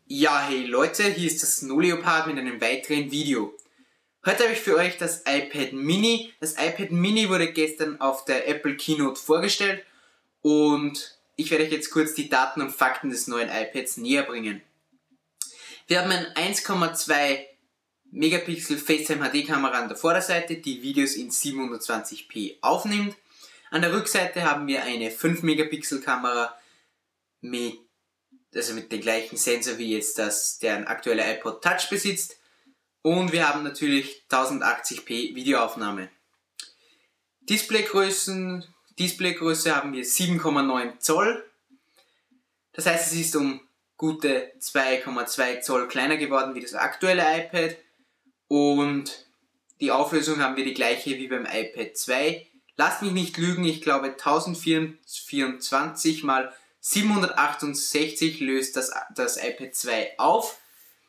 Ja, hey Leute, hier ist das Snowleopard mit einem weiteren Video. Heute habe ich für euch das iPad Mini. Das iPad Mini wurde gestern auf der Apple Keynote vorgestellt und ich werde euch jetzt kurz die Daten und Fakten des neuen iPads näher bringen. Wir haben eine 1,2 Megapixel FaceTime HD Kamera an der Vorderseite, die Videos in 720p aufnimmt. An der Rückseite haben wir eine 5 Megapixel Kamera mit dem gleichen Sensor wie jetzt der ein aktueller iPod Touch besitzt. Und wir haben natürlich 1080p Videoaufnahme. Displaygröße haben wir 7,9 Zoll. Das heißt, es ist um gute 2,2 Zoll kleiner geworden wie das aktuelle iPad. Und die Auflösung haben wir die gleiche wie beim iPad 2. Lasst mich nicht lügen, ich glaube 1024 mal 768 löst das iPad 2 auf.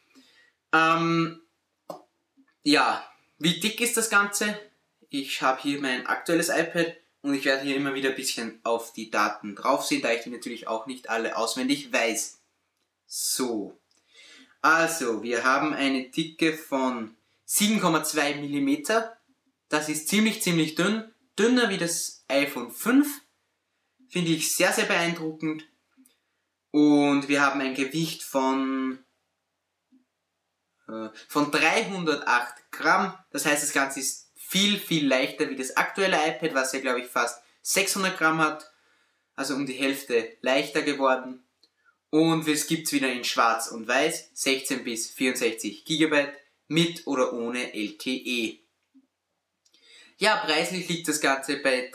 Ja, wie dick ist das Ganze? Ich habe hier mein aktuelles iPad und ich werde hier immer wieder ein bisschen auf die Daten draufsehen, da ich die natürlich auch nicht alle auswendig weiß. So, also wir haben eine Dicke von 7,2 mm. Das ist ziemlich dünn, dünner wie das iPhone 5. Finde ich sehr beeindruckend. Und wir haben ein Gewicht von 308 Gramm. Das heißt, das Ganze ist viel leichter wie das aktuelle iPad, was ja glaube ich fast 600 Gramm hat. Also um die Hälfte leichter geworden. Und es gibt es wieder in schwarz und weiß, 16 bis 64 GB mit oder ohne LTE. Ja, preislich liegt das Ganze bei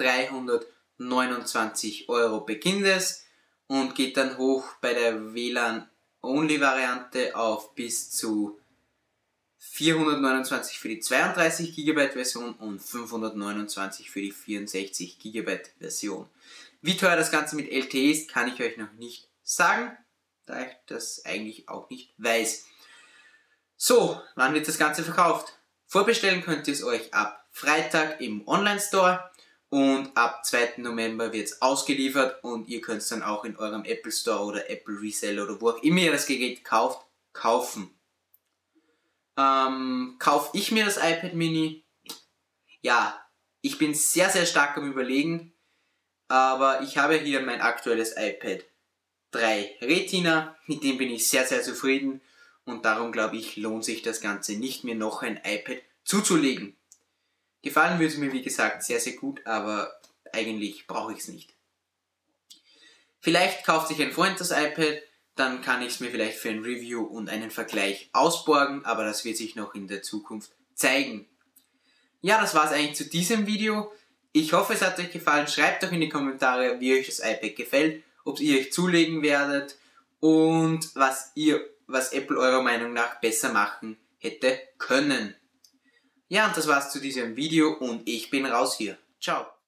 329 Euro beginnt es und geht dann hoch bei der WLAN-Only-Variante auf bis zu 429 für die 32 GB Version und 529 für die 64 GB Version. Wie teuer das Ganze mit LTE ist, kann ich euch noch nicht sagen, da ich das eigentlich auch nicht weiß. So, wann wird das Ganze verkauft? Vorbestellen könnt ihr es euch ab Freitag im Online-Store und ab 2. November wird es ausgeliefert und ihr könnt es dann auch in eurem Apple Store oder Apple Reseller oder wo auch immer ihr das Gerät kauft, kaufen. Kaufe ich mir das iPad Mini? Ja, ich bin sehr stark am Überlegen, aber ich habe hier mein aktuelles iPad 3 Retina, mit dem bin ich sehr zufrieden und darum glaube ich, lohnt sich das Ganze nicht, mir noch ein iPad zuzulegen. Gefallen würde es mir wie gesagt sehr gut, aber eigentlich brauche ich es nicht. Vielleicht kauft sich ein Freund das iPad, dann kann ich es mir vielleicht für ein Review und einen Vergleich ausborgen, aber das wird sich noch in der Zukunft zeigen. Ja, das war es eigentlich zu diesem Video. Ich hoffe, es hat euch gefallen. Schreibt doch in die Kommentare, wie euch das iPad gefällt, ob ihr euch zulegen werdet und was Apple eurer Meinung nach besser machen hätte können. Ja, und das war's zu diesem Video und ich bin raus hier. Ciao.